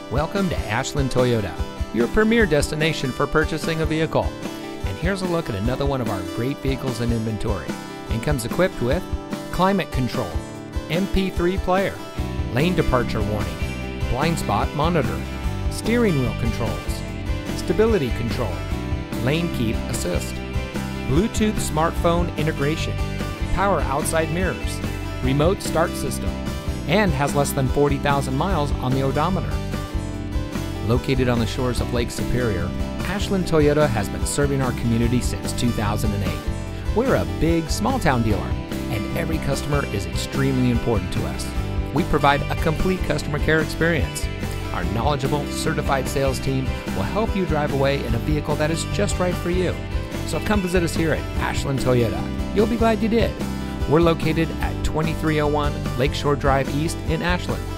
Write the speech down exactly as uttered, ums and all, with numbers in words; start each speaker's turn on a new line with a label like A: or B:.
A: Welcome to Ashland Toyota, your premier destination for purchasing a vehicle. And here's a look at another one of our great vehicles in inventory, and comes equipped with climate control, M P three player, lane departure warning, blind spot monitor, steering wheel controls, stability control, lane keep assist, Bluetooth smartphone integration, power outside mirrors, remote start system, and has less than forty thousand miles on the odometer. Located on the shores of Lake Superior, Ashland Toyota has been serving our community since two thousand eight. We're a big, small-town dealer, and every customer is extremely important to us. We provide a complete customer care experience. Our knowledgeable, certified sales team will help you drive away in a vehicle that is just right for you. So come visit us here at Ashland Toyota. You'll be glad you did. We're located at twenty-three oh one Lakeshore Drive East in Ashland.